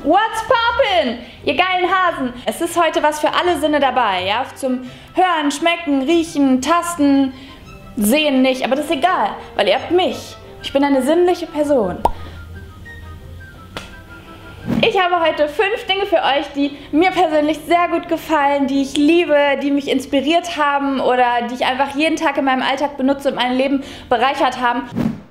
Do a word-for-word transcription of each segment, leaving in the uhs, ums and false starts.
What's poppin'? Ihr geilen Hasen. Es ist heute was für alle Sinne dabei, ja? Zum Hören, Schmecken, Riechen, Tasten, Sehen nicht. Aber das ist egal, weil ihr habt mich. Ich bin eine sinnliche Person. Ich habe heute fünf Dinge für euch, die mir persönlich sehr gut gefallen, die ich liebe, die mich inspiriert haben oder die ich einfach jeden Tag in meinem Alltag benutze und mein Leben bereichert haben.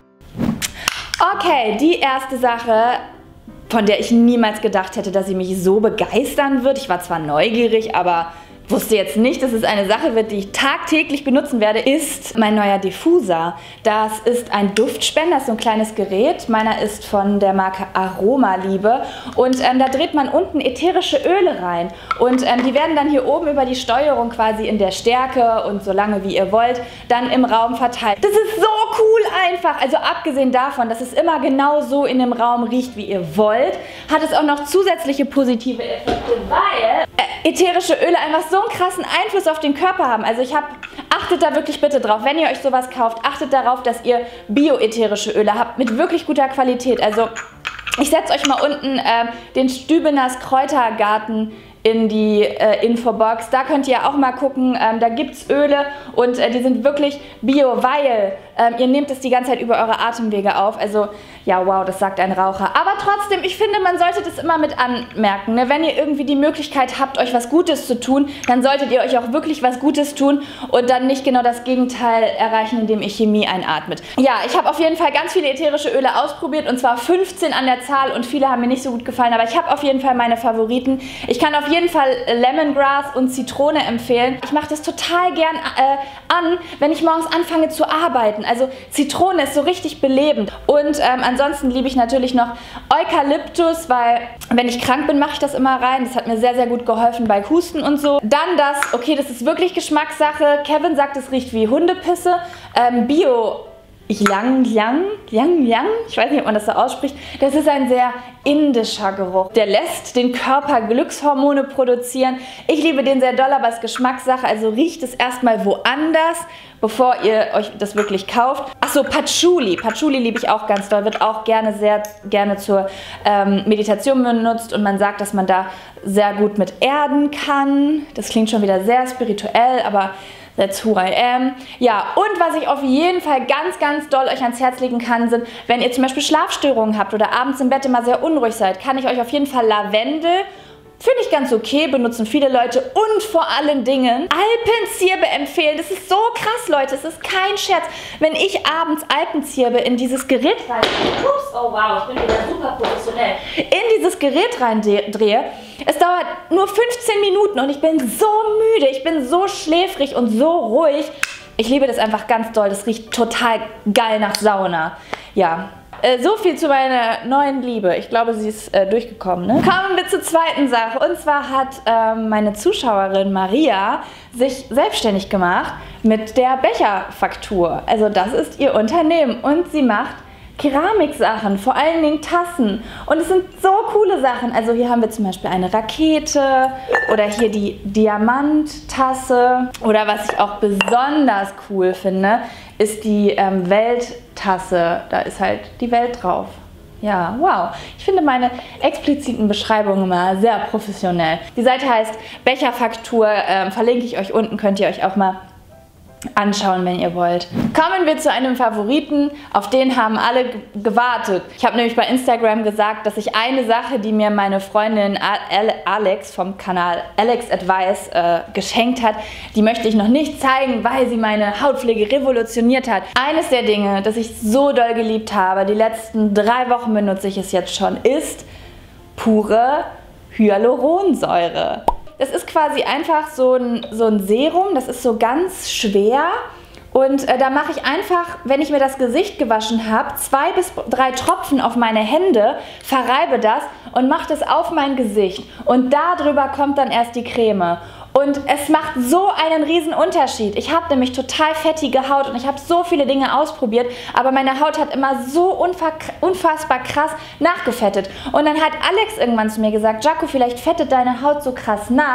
Okay, die erste Sache, von der ich niemals gedacht hätte, dass sie mich so begeistern wird. Ich war zwar neugierig, aber wusste jetzt nicht, dass es eine Sache wird, die ich tagtäglich benutzen werde, ist mein neuer Diffuser. Das ist ein Duftspender, das ist so ein kleines Gerät. Meiner ist von der Marke Aromaliebe und ähm, da dreht man unten ätherische Öle rein und ähm, die werden dann hier oben über die Steuerung quasi in der Stärke und so lange wie ihr wollt dann im Raum verteilt. Das ist so cool einfach, also abgesehen davon, dass es immer genau so in dem Raum riecht, wie ihr wollt, hat es auch noch zusätzliche positive Effekte, weil äh, ätherische Öle einfach so einen krassen Einfluss auf den Körper haben. Also ich habe, achtet da wirklich bitte drauf, wenn ihr euch sowas kauft, achtet darauf, dass ihr bioätherische Öle habt mit wirklich guter Qualität. Also ich setze euch mal unten äh, den Stübeners Kräutergarten in die äh, Infobox. Da könnt ihr auch mal gucken, ähm, da gibt es Öle und äh, die sind wirklich bio, weil ähm, ihr nehmt es die ganze Zeit über eure Atemwege auf. Also ja, wow, das sagt ein Raucher. Aber trotzdem, ich finde, man sollte das immer mit anmerken. Ne? Wenn ihr irgendwie die Möglichkeit habt, euch was Gutes zu tun, dann solltet ihr euch auch wirklich was Gutes tun und dann nicht genau das Gegenteil erreichen, indem ihr Chemie einatmet. Ja, ich habe auf jeden Fall ganz viele ätherische Öle ausprobiert und zwar fünfzehn an der Zahl und viele haben mir nicht so gut gefallen, aber ich habe auf jeden Fall meine Favoriten. Ich kann auf jeden Fall Lemongrass und Zitrone empfehlen. Ich mache das total gern äh, an, wenn ich morgens anfange zu arbeiten. Also Zitrone ist so richtig belebend. Und ähm, ansonsten liebe ich natürlich noch Eukalyptus, weil wenn ich krank bin, mache ich das immer rein. Das hat mir sehr, sehr gut geholfen bei Husten und so. Dann das, okay, das ist wirklich Geschmackssache. Kevin sagt, es riecht wie Hundepisse. Ähm, Bio Yang Yang, Yang Yang, ich weiß nicht, ob man das so ausspricht. Das ist ein sehr indischer Geruch. Der lässt den Körper Glückshormone produzieren. Ich liebe den sehr doll, aber es ist Geschmackssache, also riecht es erstmal woanders, bevor ihr euch das wirklich kauft. Achso, Patchouli. Patchouli liebe ich auch ganz doll, wird auch gerne sehr gerne zur ähm, Meditation benutzt und man sagt, dass man da sehr gut mit erden kann. Das klingt schon wieder sehr spirituell, aber that's who I am. Ja, und was ich auf jeden Fall ganz, ganz doll euch ans Herz legen kann, sind, wenn ihr zum Beispiel Schlafstörungen habt oder abends im Bett immer sehr unruhig seid, kann ich euch auf jeden Fall Lavendel, finde ich ganz okay, benutzen viele Leute und vor allen Dingen Alpenzirbe empfehlen. Das ist so krass, Leute, es ist kein Scherz. Wenn ich abends Alpenzirbe in dieses Gerät rein, ups, oh wow, ich bin wieder super professionell, in dieses Gerät reindrehe, es dauert nur fünfzehn Minuten und ich bin so müde, ich bin so schläfrig und so ruhig. Ich liebe das einfach ganz doll, das riecht total geil nach Sauna. Ja. So viel zu meiner neuen Liebe. Ich glaube, sie ist äh, durchgekommen. Ne? Kommen wir zur zweiten Sache. Und zwar hat ähm, meine Zuschauerin Maria sich selbstständig gemacht mit der Becherfaktur. Also das ist ihr Unternehmen. Und sie macht Keramiksachen, vor allen Dingen Tassen. Und es sind so coole Sachen. Also hier haben wir zum Beispiel eine Rakete oder hier die Diamanttasse. Oder was ich auch besonders cool finde, ist die ähm, Welttasse. Da ist halt die Welt drauf. Ja, wow. Ich finde meine expliziten Beschreibungen immer sehr professionell. Die Seite heißt Becherfaktur. Ähm, verlinke ich euch unten, könnt ihr euch auch mal anschauen, wenn ihr wollt. Kommen wir zu einem Favoriten, auf den haben alle gewartet. Ich habe nämlich bei Instagram gesagt, dass ich eine Sache, die mir meine Freundin Alex vom Kanal Alex Advice äh, geschenkt hat, die möchte ich noch nicht zeigen, weil sie meine Hautpflege revolutioniert hat. Eines der Dinge, das ich so doll geliebt habe, die letzten drei Wochen benutze ich es jetzt schon, ist pure Hyaluronsäure. Das ist quasi einfach so ein, so ein Serum, das ist so ganz schwer und äh, da mache ich einfach, wenn ich mir das Gesicht gewaschen habe, zwei bis drei Tropfen auf meine Hände, verreibe das und mache das auf mein Gesicht und darüber kommt dann erst die Creme. Und es macht so einen riesen Unterschied. Ich habe nämlich total fettige Haut und ich habe so viele Dinge ausprobiert, aber meine Haut hat immer so unfassbar krass nachgefettet. Und dann hat Alex irgendwann zu mir gesagt, Jaco, vielleicht fettet deine Haut so krass nach,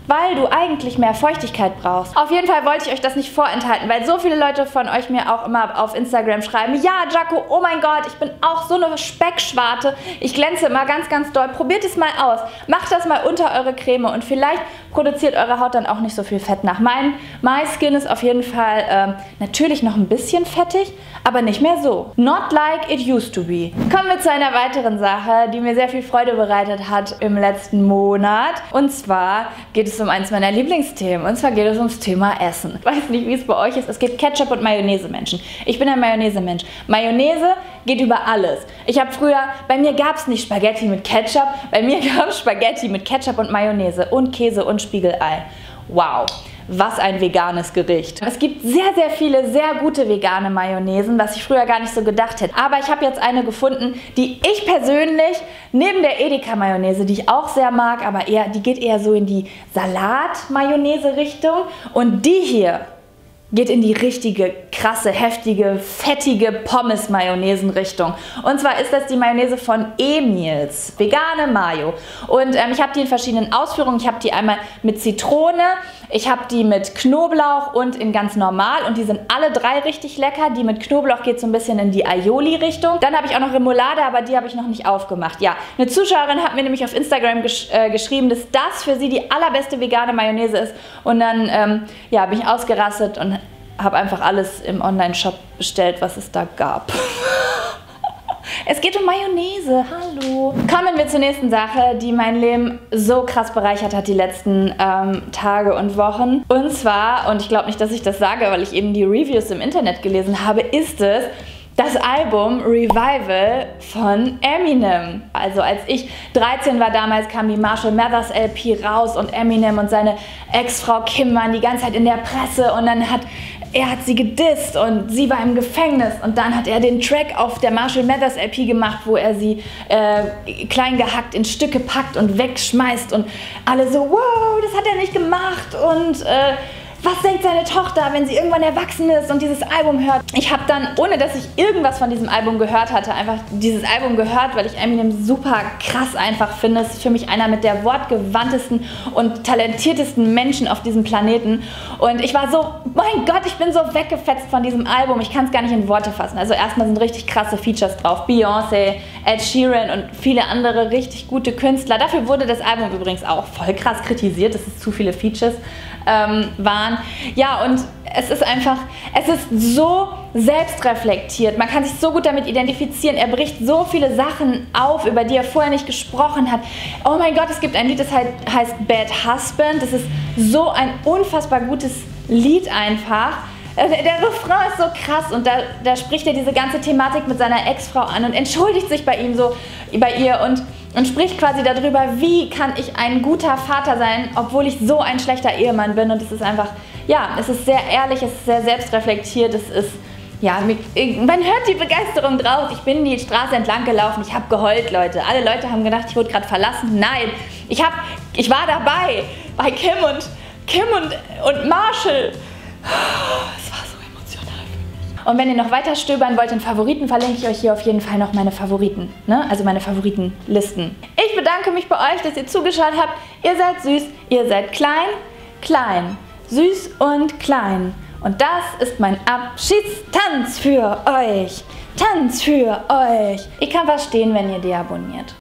weil du eigentlich mehr Feuchtigkeit brauchst. Auf jeden Fall wollte ich euch das nicht vorenthalten, weil so viele Leute von euch mir auch immer auf Instagram schreiben, ja Jaco, oh mein Gott, ich bin auch so eine Speckschwarte, ich glänze immer ganz, ganz doll. Probiert es mal aus, macht das mal unter eure Creme und vielleicht produziert eure Haut dann auch nicht so viel Fett nach. Mein My Skin ist auf jeden Fall ähm, natürlich noch ein bisschen fettig, aber nicht mehr so. Not like it used to be. Kommen wir zu einer weiteren Sache, die mir sehr viel Freude bereitet hat im letzten Monat. Und zwar geht es um eins meiner Lieblingsthemen. Und zwar geht es ums Thema Essen. Ich weiß nicht, wie es bei euch ist. Es gibt Ketchup- und Mayonnaise-Menschen. Ich bin ein Mayonnaise-Mensch. Mayonnaise geht über alles. Ich habe früher, bei mir gab es nicht Spaghetti mit Ketchup, bei mir gab es Spaghetti mit Ketchup und Mayonnaise und Käse und Spiegelei. Wow. Was ein veganes Gericht. Es gibt sehr, sehr viele sehr gute vegane Mayonnaisen, was ich früher gar nicht so gedacht hätte. Aber ich habe jetzt eine gefunden, die ich persönlich, neben der Edeka-Mayonnaise, die ich auch sehr mag, aber eher, die geht eher so in die Salat-Mayonnaise-Richtung. Und die hier geht in die richtige, krasse, heftige, fettige Pommes-Mayonnaisen-Richtung. Und zwar ist das die Mayonnaise von Emils. Vegane Mayo. Und ähm, ich habe die in verschiedenen Ausführungen. Ich habe die einmal mit Zitrone, ich habe die mit Knoblauch und in ganz normal. Und die sind alle drei richtig lecker. Die mit Knoblauch geht so ein bisschen in die Aioli-Richtung. Dann habe ich auch noch Remoulade, aber die habe ich noch nicht aufgemacht. Ja, eine Zuschauerin hat mir nämlich auf Instagram gesch äh, geschrieben, dass das für sie die allerbeste vegane Mayonnaise ist. Und dann ähm, ja, bin ich ausgerastet und habe einfach alles im Online-Shop bestellt, was es da gab. Es geht um Mayonnaise, hallo. Kommen wir zur nächsten Sache, die mein Leben so krass bereichert hat die letzten ähm, Tage und Wochen. Und zwar, und ich glaube nicht, dass ich das sage, weil ich eben die Reviews im Internet gelesen habe, ist es das Album Revival von Eminem. Also als ich dreizehn war damals, kam die Marshall Mathers L P raus und Eminem und seine Ex-Frau Kim waren die ganze Zeit in der Presse und dann hat er hat sie gedisst und sie war im Gefängnis und dann hat er den Track auf der Marshall Mathers L P gemacht, wo er sie äh, klein gehackt in Stücke packt und wegschmeißt und alle so, wow, das hat er nicht gemacht und äh, was denkt seine Tochter, wenn sie irgendwann erwachsen ist und dieses Album hört? Ich habe dann, ohne dass ich irgendwas von diesem Album gehört hatte, einfach dieses Album gehört, weil ich Eminem super krass einfach finde. Es ist für mich einer mit der wortgewandtesten und talentiertesten Menschen auf diesem Planeten. Und ich war so, mein Gott, ich bin so weggefetzt von diesem Album. Ich kann es gar nicht in Worte fassen. Also erstmal sind richtig krasse Features drauf. Beyoncé, Ed Sheeran und viele andere richtig gute Künstler. Dafür wurde das Album übrigens auch voll krass kritisiert, dass es zu viele Features ähm, waren. Ja, und es ist einfach, es ist so selbstreflektiert. Man kann sich so gut damit identifizieren. Er bricht so viele Sachen auf, über die er vorher nicht gesprochen hat. Oh mein Gott, es gibt ein Lied, das heißt Bad Husband. Das ist so ein unfassbar gutes Lied einfach. Der Refrain ist so krass und da, da spricht er diese ganze Thematik mit seiner Ex-Frau an und entschuldigt sich bei ihm so, bei ihr und, und spricht quasi darüber, wie kann ich ein guter Vater sein, obwohl ich so ein schlechter Ehemann bin. Und es ist einfach, ja, es ist sehr ehrlich, es ist sehr selbstreflektiert, es ist, ja, man hört die Begeisterung drauf. Ich bin die Straße entlang gelaufen, ich habe geheult, Leute. Alle Leute haben gedacht, ich wurde gerade verlassen. Nein, ich, hab, ich war dabei bei Kim und, Kim und, und Marshall. Es war so emotional für mich. Und wenn ihr noch weiter stöbern wollt in Favoriten, verlinke ich euch hier auf jeden Fall noch meine Favoriten, ne? Also meine Favoritenlisten. Ich bedanke mich bei euch, dass ihr zugeschaut habt. Ihr seid süß, ihr seid klein, klein, süß und klein. Und das ist mein Abschiedstanz für euch. Tanz für euch. Ich kann verstehen, wenn ihr deabonniert.